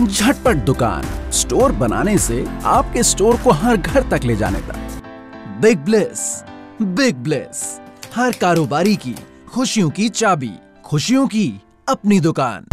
झटपट दुकान, स्टोर बनाने से आपके स्टोर को हर घर तक ले जाने तक। बिग ब्लेस, हर कारोबारी की खुशियों की चाबी, खुशियों की अपनी दुकान।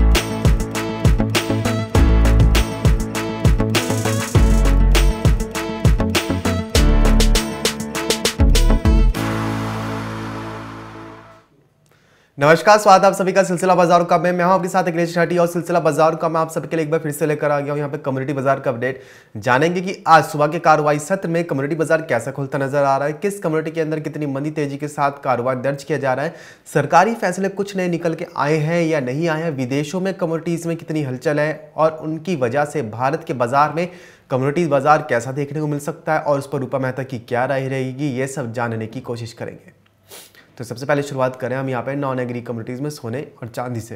नमस्कार, स्वागत आप सभी का सिलसिला बाजारों का। मैं हूं आपके साथ अखिलेश ठाटी और सिलसिला बाजार का मैं आप सबके लिए एक बार फिर से लेकर आ गया हूं। यहाँ पे कम्युनिटी बाजार का अपडेट जानेंगे कि आज सुबह के कार्रवाई सत्र में कम्युनिटी बाजार कैसा खुलता नजर आ रहा है, किस कम्युनिटी के अंदर कितनी मंदी तेजी के साथ कारोबार दर्ज किया जा रहा है, सरकारी फैसले कुछ नए निकल के आए हैं या नहीं आए हैं, विदेशों में कम्युनिटीज में कितनी हलचल है और उनकी वजह से भारत के बाजार में कम्युनिटी बाजार कैसा देखने को मिल सकता है और उस पर रूपा मेहता की क्या राय रहेगी, ये सब जानने की कोशिश करेंगे। तो सबसे पहले शुरुआत करें हम यहाँ पे नॉन एग्री कम्युनिटीज़ में सोने और चांदी से।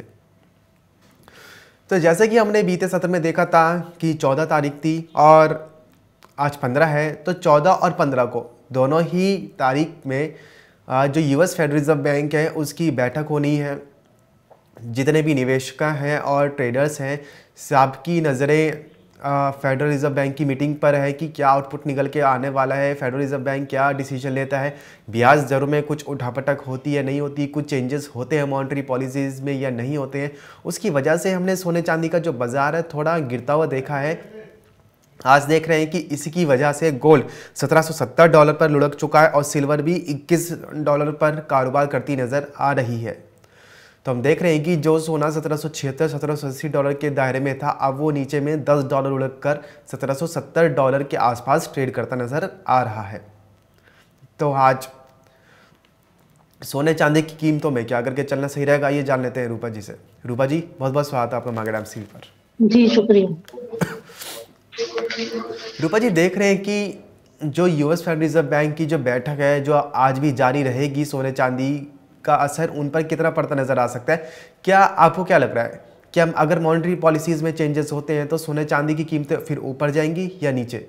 तो जैसे कि हमने बीते सत्र में देखा था कि 14 तारीख थी और आज 15 है, तो 14 और 15 को दोनों ही तारीख में जो यूएस फेडरल रिजर्व बैंक है उसकी बैठक होनी है। जितने भी निवेशक हैं और ट्रेडर्स हैं, सबकी नज़रें फेडरल रिजर्व बैंक की मीटिंग पर है कि क्या आउटपुट निकल के आने वाला है, फेडरल रिजर्व बैंक क्या डिसीजन लेता है, ब्याज दरों में कुछ उठापटक होती है नहीं होती, कुछ चेंजेस होते हैं मॉनेटरी पॉलिसीज़ में या नहीं होते हैं। उसकी वजह से हमने सोने चांदी का जो बाज़ार है थोड़ा गिरता हुआ देखा है। आज देख रहे हैं कि इसकी वजह से गोल्ड $1770 पर लुढ़क चुका है और सिल्वर भी $21 पर कारोबार करती नज़र आ रही है। तो हम देख रहे हैं कि जो सोना $1776-1780 के दायरे में था, अब वो नीचे में $10 उड़क कर $1770 के आसपास ट्रेड करता नजर आ रहा है। तो आज सोने चांदी की कीमतों में क्या करके चलना सही रहेगा, ये जान लेते हैं रूपा जी से। रूपा जी, बहुत बहुत स्वागत है आपका मार्केट एमसी पर। जी शुक्रिया। रूपा जी, देख रहे हैं कि जो यूएस फेडरल रिजर्व बैंक की जो बैठक है जो आज भी जारी रहेगी, सोने चांदी का असर उन पर कितना पड़ता नजर आ सकता है? क्या आपको क्या लग रहा है कि हम अगर मॉनेटरी पॉलिसीज में चेंजेस होते हैं तो सोने चांदी की कीमतें फिर ऊपर जाएंगी या नीचे?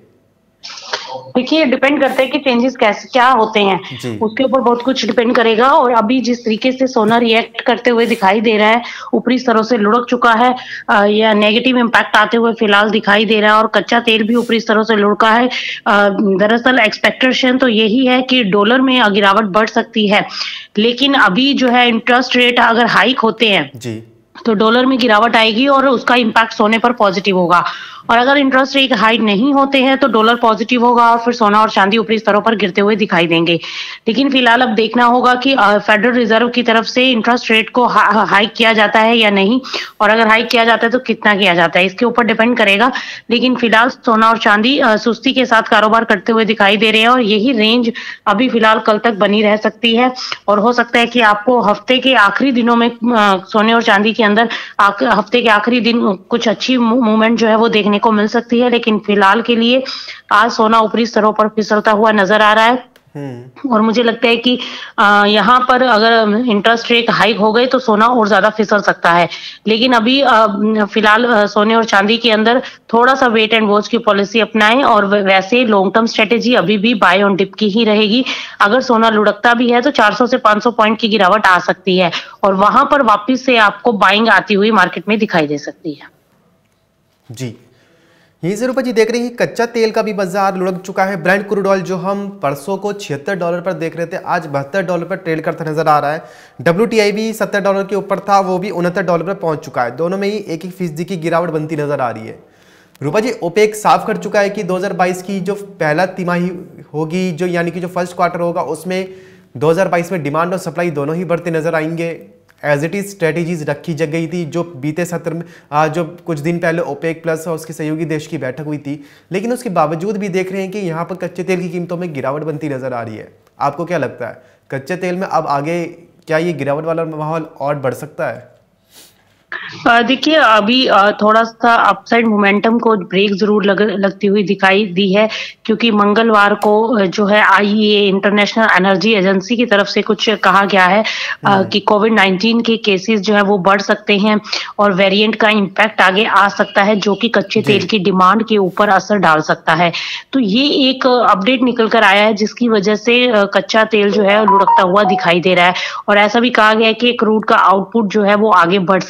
देखिए, डिपेंड करता है कि चेंजेस कैसे क्या होते हैं, उसके ऊपर बहुत कुछ डिपेंड करेगा। और अभी जिस तरीके से सोना रिएक्ट करते हुए दिखाई दे रहा है, ऊपरी स्तरों से लुढ़क चुका है या नेगेटिव इम्पैक्ट आते हुए फिलहाल दिखाई दे रहा है, और कच्चा तेल भी ऊपरी स्तरों से लुढ़का है। दरअसल एक्सपेक्टेशन तो यही है कि डॉलर में गिरावट बढ़ सकती है, लेकिन अभी जो है इंटरेस्ट रेट अगर हाइक होते हैं तो डॉलर में गिरावट आएगी और उसका इम्पैक्ट सोने पर पॉजिटिव होगा। और अगर इंटरेस्ट रेट हाइक नहीं होते हैं तो डॉलर पॉजिटिव होगा और फिर सोना और चांदी ऊपरी स्तरों पर गिरते हुए दिखाई देंगे। लेकिन फिलहाल अब देखना होगा कि फेडरल रिजर्व की तरफ से इंटरेस्ट रेट को हाइक किया जाता है या नहीं, और अगर हाइक किया जाता है तो कितना किया जाता है, इसके ऊपर डिपेंड करेगा। लेकिन फिलहाल सोना और चांदी सुस्ती के साथ कारोबार करते हुए दिखाई दे रहे हैं और यही रेंज अभी फिलहाल कल तक बनी रह सकती है। और हो सकता है कि आपको हफ्ते के आखिरी दिनों में सोने और चांदी के अंदर हफ्ते के आखिरी दिन कुछ अच्छी मूवमेंट जो है वो देखने को मिल सकती है। लेकिन फिलहाल के लिए आज सोना ऊपरी स्तरों पर फिसलता हुआ नजर आ रहा है और मुझे लगता है कि यहाँ पर अगर इंटरेस्ट रेट हाइक हो गए तो सोना और ज्यादा फिसल सकता है। लेकिन अभी फिलहाल सोने और चांदी के अंदर थोड़ा सा वेट एंड वॉच की पॉलिसी अपनाएं और वैसे लॉन्ग टर्म स्ट्रेटेजी अभी भी बाय ऑन डिप की ही रहेगी। अगर सोना लुढ़कता भी है तो 400 से 500 पॉइंट की गिरावट आ सकती है और वहां पर वापिस से आपको बाइंग आती हुई मार्केट में दिखाई दे सकती है। जी, यहीं से रूपा जी देख रही है कच्चा तेल का भी बाजार लुढ़क चुका है। ब्रांड क्रूड ऑयल जो हम परसों को $76 पर देख रहे थे, आज $72 पर ट्रेड करता नजर आ रहा है। WTI भी $70 के ऊपर था, वो भी $69 पर पहुंच चुका है। दोनों में ही 1% की गिरावट बनती नजर आ रही है। रूपा जी, ओपेक साफ कर चुका है कि 2022 की जो पहला तिमाही होगी, जो यानी कि जो फर्स्ट क्वार्टर होगा, उसमें 2022 में डिमांड और सप्लाई दोनों ही बढ़ते नजर आएंगे। एज इट इज स्ट्रेटेजीज रखी जग गई थी जो बीते सत्र में जो कुछ दिन पहले ओपेक प्लस और उसके सहयोगी देश की बैठक हुई थी। लेकिन उसके बावजूद भी देख रहे हैं कि यहाँ पर कच्चे तेल की कीमतों में गिरावट बनती नजर आ रही है। आपको क्या लगता है, कच्चे तेल में अब आगे क्या ये गिरावट वाला माहौल और बढ़ सकता है? देखिए, अभी थोड़ा सा अपसाइड मोमेंटम को ब्रेक जरूर लगती हुई दिखाई दी है, क्योंकि मंगलवार को जो है आईईए इंटरनेशनल एनर्जी एजेंसी की तरफ से कुछ कहा गया है कि कोविड-19 के केसेस जो है वो बढ़ सकते हैं और वेरिएंट का इम्पैक्ट आगे आ सकता है, जो कि कच्चे तेल की डिमांड के ऊपर असर डाल सकता है। तो ये एक अपडेट निकल कर आया है जिसकी वजह से कच्चा तेल जो है लुढ़कता हुआ दिखाई दे रहा है और ऐसा भी कहा गया है कि क्रूड का आउटपुट जो है वो आगे बढ़ सकता है।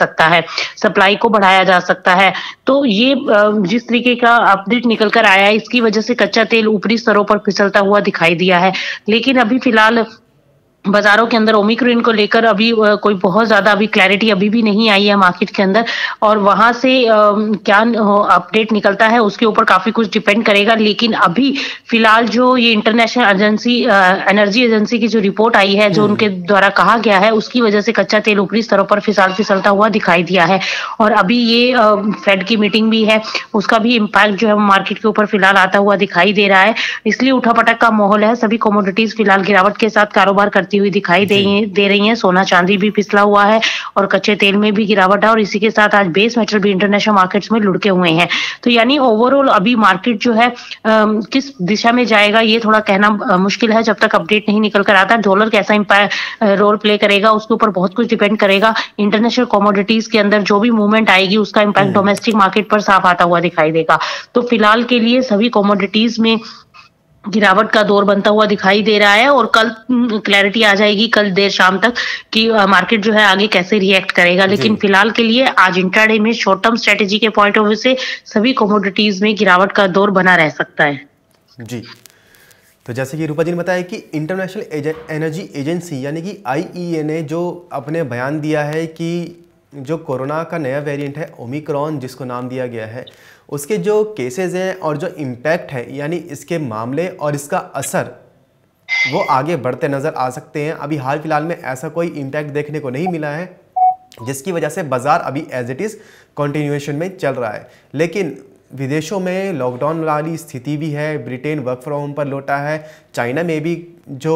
सप्लाई को बढ़ाया जा सकता है। तो ये जिस तरीके का अपडेट निकल कर आया है, इसकी वजह से कच्चा तेल ऊपरी स्तरों पर फिसलता हुआ दिखाई दिया है। लेकिन अभी फिलहाल बाजारों के अंदर ओमिक्रॉन को लेकर अभी कोई बहुत ज्यादा अभी क्लैरिटी अभी भी नहीं आई है मार्केट के अंदर, और वहां से क्या अपडेट निकलता है उसके ऊपर काफी कुछ डिपेंड करेगा। लेकिन अभी फिलहाल जो ये इंटरनेशनल एजेंसी एनर्जी एजेंसी की जो रिपोर्ट आई है, जो उनके द्वारा कहा गया है, उसकी वजह से कच्चा तेल ऊपरी स्तरों पर फिसलता हुआ दिखाई दिया है। और अभी ये फेड की मीटिंग भी है, उसका भी इम्पैक्ट जो है मार्केट के ऊपर फिलहाल आता हुआ दिखाई दे रहा है। इसलिए उठापटक का माहौल है। सभी कमोडिटीज फिलहाल गिरावट के साथ कारोबार करती हुई दिखाई दे रही हैं। सोना चांदी भी फिसला हुआ है और कच्चे तेल में भी गिरावट है, और इसी के साथ आज बेस मेटल भी इंटरनेशनल मार्केट्स में लुढ़के हुए हैं। तो यानी ओवरऑल अभी मार्केट जो है किस दिशा में जाएगा ये थोड़ा कहना मुश्किल है, जब तक अपडेट नहीं निकल कर आता। डॉलर कैसा रोल प्ले करेगा उसके ऊपर बहुत कुछ डिपेंड करेगा। इंटरनेशनल कमोडिटीज के अंदर जो भी मूवमेंट आएगी उसका इम्पैक्ट डोमेस्टिक मार्केट पर साफ आता हुआ दिखाई देगा। तो फिलहाल के लिए सभी कमोडिटीज में गिरावट का दौर बनता हुआ दिखाई दे रहा है, और कल क्लैरिटी आ जाएगी कल देर शाम तक कि मार्केट जो है आगे कैसे रिएक्ट करेगा। लेकिन फिलहाल के लिए आज इंट्राडे में शॉर्ट टर्म स्ट्रेटेजी के पॉइंट ऑफ व्यू से सभी कमोडिटीज में गिरावट का दौर बना रह सकता है। जी, तो जैसे कि रूपा जी ने बताया कि इंटरनेशनल एनर्जी एजेंसी यानी कि IEA ने जो अपने बयान दिया है कि जो कोरोना का नया वेरिएंट है ओमिक्रॉन जिसको नाम दिया गया है, उसके जो केसेस हैं और जो इम्पैक्ट है यानी इसके मामले और इसका असर वो आगे बढ़ते नज़र आ सकते हैं। अभी हाल फिलहाल में ऐसा कोई इम्पैक्ट देखने को नहीं मिला है, जिसकी वजह से बाज़ार अभी एज इट इज़ कंटिन्यूएशन में चल रहा है। लेकिन विदेशों में लॉकडाउन वाली स्थिति भी है, ब्रिटेन वर्क फ्रॉम होम पर लौटा है, चाइना में भी जो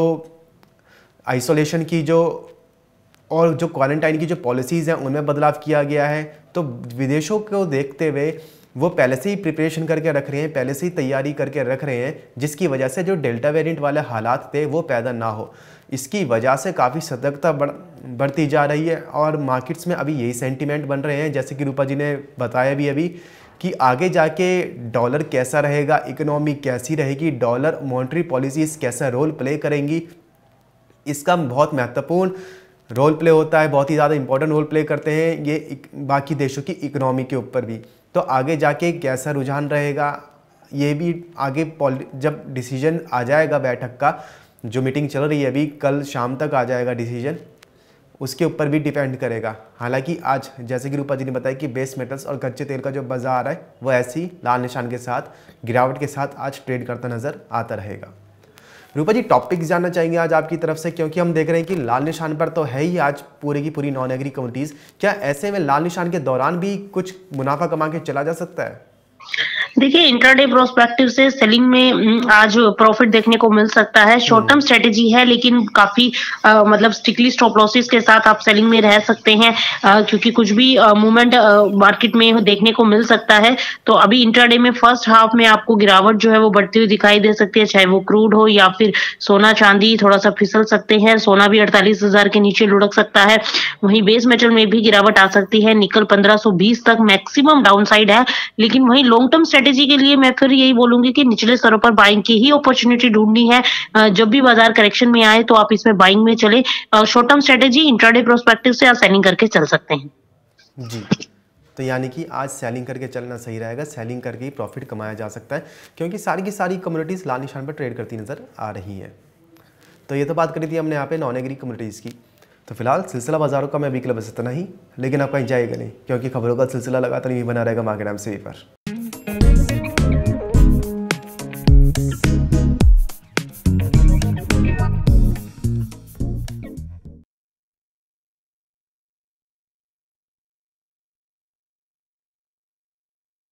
आइसोलेशन की जो और जो क्वारंटाइन की जो पॉलिसीज़ हैं उनमें बदलाव किया गया है। तो विदेशों को देखते हुए वो पहले से ही प्रिपरेशन करके रख रहे हैं, पहले से ही तैयारी करके रख रहे हैं, जिसकी वजह से जो डेल्टा वेरिएंट वाले हालात थे वो पैदा ना हो। इसकी वजह से काफ़ी सतर्कता बढ़ती जा रही है और मार्केट्स में अभी यही सेंटीमेंट बन रहे हैं। जैसे कि रूपा जी ने बताया भी अभी कि आगे जाके डॉलर कैसा रहेगा, इकोनॉमी कैसी रहेगी, डॉलर मॉनेटरी पॉलिसीज़ कैसा रोल प्ले करेंगी, इसका बहुत महत्वपूर्ण रोल प्ले होता है, बहुत ही ज़्यादा इंपॉर्टेंट रोल प्ले करते हैं ये बाकी देशों की इकोनॉमी के ऊपर भी। तो आगे जाके कैसा रुझान रहेगा ये भी आगे जब डिसीजन आ जाएगा, बैठक का जो मीटिंग चल रही है अभी, कल शाम तक आ जाएगा डिसीजन, उसके ऊपर भी डिपेंड करेगा। हालांकि आज जैसे कि रूपा जी ने बताया कि बेस मेटल्स और कच्चे तेल का जो बाजार है वो ऐसे ही लाल निशान के साथ गिरावट के साथ आज ट्रेड करता नज़र आता रहेगा। रूपा जी, टॉपिक जानना चाहेंगे आज आपकी तरफ से, क्योंकि हम देख रहे हैं कि लाल निशान पर तो है ही आज पूरी की पूरी नॉन एग्री कमोडिटीज। क्या ऐसे में लाल निशान के दौरान भी कुछ मुनाफा कमा के चला जा सकता है? देखिए, इंट्राडे प्रोस्पेक्टिव से सेलिंग में आज प्रॉफिट देखने को मिल सकता है। शॉर्ट टर्म स्ट्रेटेजी है, लेकिन काफी मतलब स्ट्रिक्टली स्टॉप लॉसेस के साथ आप सेलिंग में रह सकते हैं, क्योंकि कुछ भी मूवमेंट मार्केट में देखने को मिल सकता है। तो अभी इंट्राडे में फर्स्ट हाफ में आपको गिरावट जो है वो बढ़ती हुई दिखाई दे सकती है, चाहे वो क्रूड हो या फिर सोना चांदी थोड़ा सा फिसल सकते हैं। सोना भी 48,000 के नीचे लुढ़क सकता है। वहीं बेस मेटल में भी गिरावट आ सकती है, निकल 1520 तक मैक्सिमम डाउन साइड है। लेकिन वहीं लॉन्ग टर्म स्ट्रेटेजी के लिए मैं फिर यही बोलूंगी कि निचले स्तरों पर बाइंग की ही अपॉर्चुनिटी ढूंढनी है। जब भी बाजार करेक्शन में आए तो आप इसमें बाइंग में चले। Short term strategy intraday prospective से आप सेलिंग करके चल सकते हैं। जी, तो यानी कि आज सेलिंग करके चलना सही रहेगा, सेलिंग करके ही प्रॉफिट कमाया जा सकता है, क्योंकि सारी की सारी कम्युनिटीज़ लाल निशान पर ट्रेड करती नज़र आ रही है। तो ये तो बात करी थी हमने यहाँ पे नॉन एग्री कम्युनिटीज़ की। तो फिलहाल सिलसिला बाजारों का मैं अभी के लिए बस इतना ही, लेकिन आप कहीं जाएगा नहीं, क्योंकि खबरों का सिलसिला लगातार नहीं बना रहेगा मार्केट टाइम्स टीवी पर।